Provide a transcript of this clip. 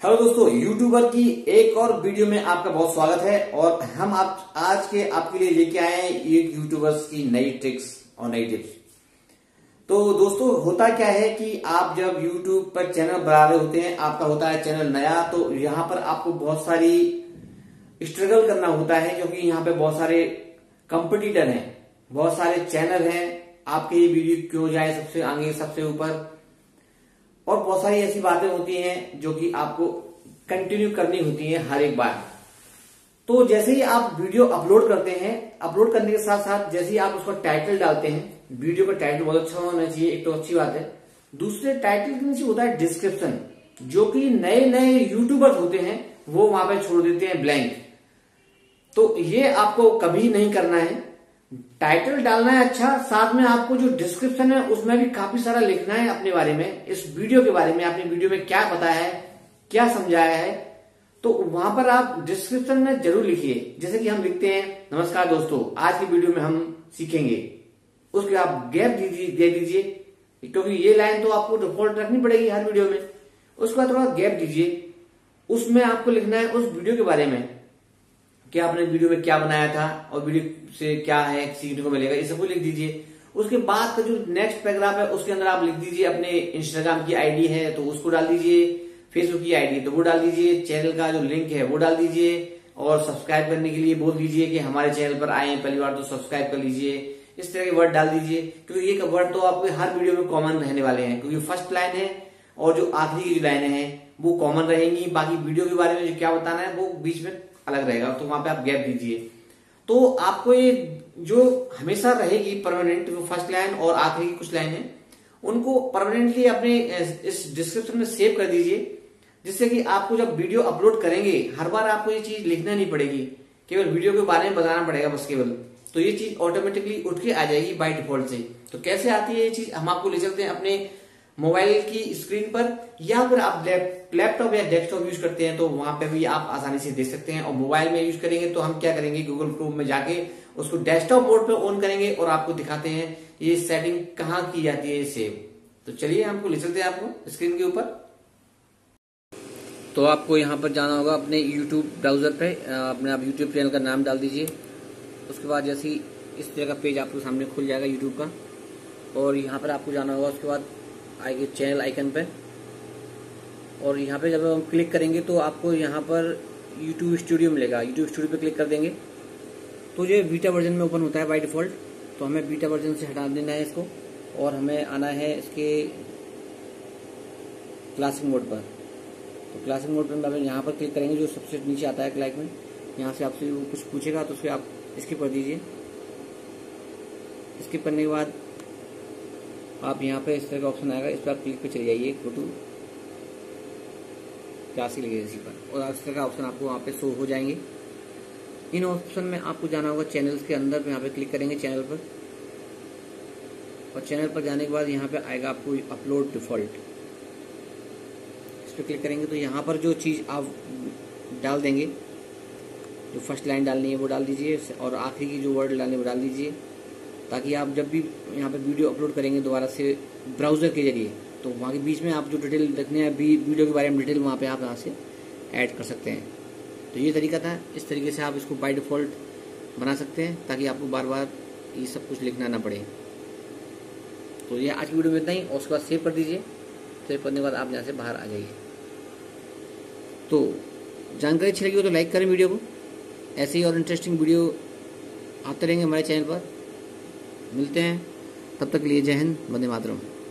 Hello दोस्तों, YouTuber की एक और वीडियो में आपका बहुत स्वागत है। और हम आज आपके लिए लेके आए हैं एक यूट्यूबर्स की नई ट्रिक्स और नई टिप्स। तो दोस्तों, होता क्या है कि आप जब यूट्यूब पर चैनल बना रहे होते हैं, आपका होता है चैनल नया, तो यहाँ पर आपको बहुत सारी स्ट्रगल करना होता है, क्योंकि यहाँ पे बहुत सारे कंपटीटर हैं, बहुत सारे चैनल हैं। आपके ये वीडियो क्यों जाए सबसे आगे, सबसे ऊपर, और बहुत सारी ऐसी बातें होती हैं जो कि आपको कंटिन्यू करनी होती हैं हर एक बार। तो जैसे ही आप वीडियो अपलोड करते हैं, अपलोड करने के साथ साथ जैसे ही आप उसका टाइटल डालते हैं, वीडियो का टाइटल बहुत अच्छा होना चाहिए, एक तो अच्छी बात है। दूसरे टाइटल के नीचे होता है डिस्क्रिप्शन, जो कि नए नए यूट्यूबर्स होते हैं वो वहां पे छोड़ देते हैं ब्लैंक। तो ये आपको कभी नहीं करना है। टाइटल डालना है अच्छा, साथ में आपको जो डिस्क्रिप्शन है उसमें भी काफी सारा लिखना है अपने बारे में, इस वीडियो के बारे में, आपने वीडियो में क्या बताया है, क्या समझाया है। तो वहां पर आप डिस्क्रिप्शन में जरूर लिखिए। जैसे कि हम लिखते हैं, नमस्कार दोस्तों, आज की वीडियो में हम सीखेंगे, उसके आप गैप दे दीजिए, क्योंकि ये लाइन तो आपको डिफॉल्ट रखनी पड़ेगी हर वीडियो में। उसके बाद थोड़ा गैप दीजिए, उसमें आपको लिखना है उस वीडियो के बारे में कि आपने वीडियो में क्या बनाया था और वीडियो से क्या है सीखने को मिलेगा, ये सब लिख दीजिए। उसके बाद का जो नेक्स्ट पैराग्राफ है उसके अंदर आप लिख दीजिए अपने इंस्टाग्राम की आईडी है तो उसको डाल दीजिए, फेसबुक की आईडी है तो वो डाल दीजिए, चैनल का जो लिंक है वो डाल दीजिए, और सब्सक्राइब करने के लिए बोल दीजिए कि हमारे चैनल पर आए पहली बार तो सब्सक्राइब कर लीजिए। इस तरह के वर्ड डाल दीजिए, क्योंकि ये वर्ड तो आपके हर वीडियो में कॉमन रहने वाले हैं, क्योंकि फर्स्ट लाइन है और जो आखिरी की जो लाइनें हैं वो कॉमन रहेंगी। बाकी वीडियो के बारे में जो क्या बताना है वो बीच में अलग रहेगा, तो वहां पे आप गैप दीजिए। तो आपको ये जो हमेशा रहेगी परमानेंट, वो फर्स्ट लाइन और आखिरी की कुछ लाइन है, उनको परमानेंटली अपने इस डिस्क्रिप्शन में सेव कर दीजिए, जिससे कि आपको जब वीडियो अपलोड करेंगे हर बार आपको ये चीज लिखना नहीं पड़ेगी, केवल वीडियो के बारे में बताना पड़ेगा बस केवल। तो ये चीज ऑटोमेटिकली उठ के आ जाएगी बाय डिफॉल्ट से। तो कैसे आती है ये चीज, हम आपको ले चलते हैं अपने मोबाइल की स्क्रीन पर, या फिर आप लैपटॉप या डेस्कटॉप यूज करते हैं तो वहां पे भी आप आसानी से देख सकते हैं। और मोबाइल में यूज करेंगे तो हम क्या करेंगे, गूगल क्रोम में जाके उसको डेस्कटॉप मोड पे ऑन करेंगे और आपको दिखाते हैं ये सेटिंग कहाँ की जाती है सेव। तो चलिए हमको ले चलते हैं आपको स्क्रीन के ऊपर। तो आपको यहाँ पर जाना होगा अपने यूट्यूब ब्राउजर पे, अपने आप यूट्यूब चैनल का नाम डाल दीजिए। उसके बाद जैसे ही इस तरह का पेज आपके सामने खुल जाएगा यूट्यूब का, और यहाँ पर आपको जाना होगा, उसके बाद आएगी चैनल आइकन पे, और यहाँ पे जब हम क्लिक करेंगे तो आपको यहाँ पर यूट्यूब स्टूडियो मिलेगा। यूट्यूब स्टूडियो पे क्लिक कर देंगे तो ये बीटा वर्जन में ओपन होता है बाय डिफॉल्ट। तो हमें बीटा वर्जन से हटा देना है इसको, और हमें आना है इसके क्लासिक मोड पर। तो क्लासिक मोड पर यहाँ पर क्लिक करेंगे, जो सबसे नीचे आता है क्लाइक में, यहाँ से आपसे वो कुछ पूछेगा तो उसको आप स्किप कर दीजिए। स्किप करने के बाद आप यहाँ पे इस तरह का ऑप्शन आएगा, इस पर आप क्लिक पे चले जाइए, गो टू क्लासिक लगे इसी पर, और इस तरह का ऑप्शन आपको वहाँ पे शो हो जाएंगे। इन ऑप्शन में आपको जाना होगा चैनल्स के अंदर, यहाँ पे क्लिक करेंगे चैनल पर, और चैनल पर जाने के बाद यहाँ पे आएगा आपको अपलोड डिफॉल्ट, इस पर क्लिक करेंगे तो यहाँ पर जो चीज़ आप डाल देंगे, जो फर्स्ट लाइन डालनी है वो डाल दीजिए, और आखिरी की जो वर्ड डालने वो डाल दीजिए, ताकि आप जब भी यहाँ पे वीडियो अपलोड करेंगे दोबारा से ब्राउज़र के जरिए, तो वहाँ के बीच में आप जो डिटेल रखने हैं वीडियो के बारे में डिटेल, वहाँ पे आप यहाँ से ऐड कर सकते हैं। तो ये तरीका था, इस तरीके से आप इसको बाय डिफ़ॉल्ट बना सकते हैं, ताकि आपको बार बार ये सब कुछ लिखना ना पड़े। तो ये आज की वीडियो में इतना ही, और उसके बाद सेव कर दीजिए। सेव करने के बाद आप यहाँ से बाहर आ जाइए। तो जानकारी अच्छी लगी हो तो लाइक करें वीडियो को, ऐसे ही और इंटरेस्टिंग वीडियो आते रहेंगे हमारे चैनल पर। मिलते हैं, तब तक के लिए जय हिंद, वंदे मातरम।